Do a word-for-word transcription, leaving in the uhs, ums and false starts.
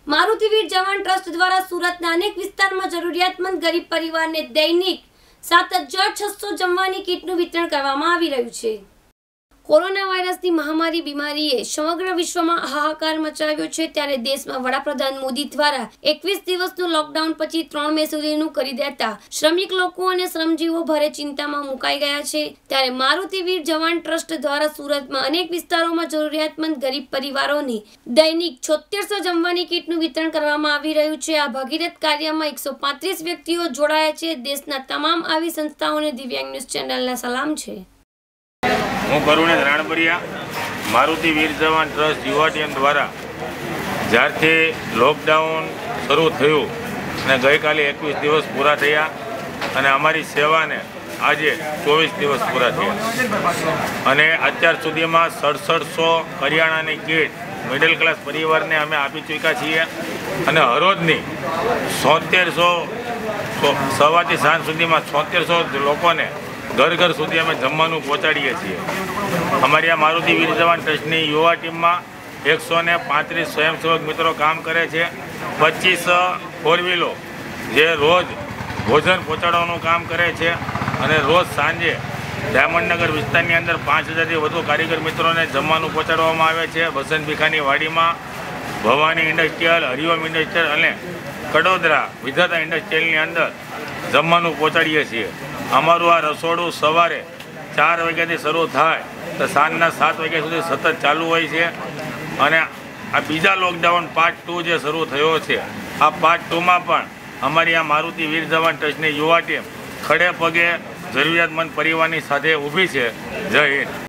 मारुति वीर जवान ट्रस्ट द्वारा सूरतना अनेक विस्तारमां जरूरियातमंद गरीब परिवारने दैनिक सात हज़ार छसो जमवानी किटनुं वितरण करवामां आवी रह्युं छे। कोरोना वायरसनी महामारी बीमारीए समग्र विश्वमां हाहाकार मचाव्यो छे, त्यारे देशमां वडाप्रधान मोदी द्वारा एकवीस दिवसनुं लॉकडाउन पछी त्रण मे सुधीनुं करी देता श्रमिक लोको अने श्रमजीवो भारे चिंतामां मुकाई गया छे। त्यारे मारुति वीर जवान ट्रस्ट द्वारा सूरतमां अनेक विस्तारोमां जरूरियातमंद गरीब परिवारोनी दैनिक छोतेर सौ जमवानी किटनुं वितरण करवामां आवी रह्युं छे। आ भगीरथ कार्यमां एक सौ पैंतीस व्यक्तिओ जोડાયા છે। देशना तमाम आवी संस्थाओने दिव्यांग न्यूज चेनलना सलाम छे। हूँ करुणेश राणबरिया मारुति वीर जवान ट्रस्ट युवा टीम द्वारा ज्यारथी लॉकडाउन शुरू थयुं ने गई काले एकवीस दिवस पूरा थया अने अमारी सेवा ने आज चौबीस दिवस पूरा थया अने अत्यार सुधीमां सड़सठ सौ करियाणानी किट मिडल क्लास परिवार ने अमे आपी चूक्या छीए अने हरोजनी छोतेर सौ सवारथी साँज सुधीमां छोतेर सौ लोकोने घर घर सुधी अमे जमवानुं पहोंचाडीए छीए। अमारी आ मारुति वीर जवान ट्रस्टनी युवा टीम में एक सौ ने पैंतीस स्वयंसेवक मित्रों काम करे छे। पच्चीस फोर व्हीलो जे रोज भोजन पहोंचाडવાનું काम करे छे अने रोज सांजे डायमंडनगर विस्तारनी अंदर पांच हज़ार थी वधु कारीगर मित्रों ने जमवानुं पहोंचाडવામાં આવે છે। बसंत भीखानी वाड़ीमां भवानी इंडस्ट्रियल हरिओम इंडस्ट्रियल अने कड़ोदरा विधाता इंडस्ट्रियलनी अंदर जमवानुं पहोंचाडीए छीए। अमारुं आ रसोड़ું सवारे चार वाग्याथी शरू थाय तो सांजना सात वाग्या सुधी सतत चालू होय छे अने आ बीजा लॉकडाउन पार्ट टू जे शरू थयो छे आ पार्ट टू में पण अमारी आ मारुति वीर जवान ट्रस्टनी युवा टीम खड़े पगे जरूरियातमंद परिवारनी साथे ऊभी छे। जय हिंद।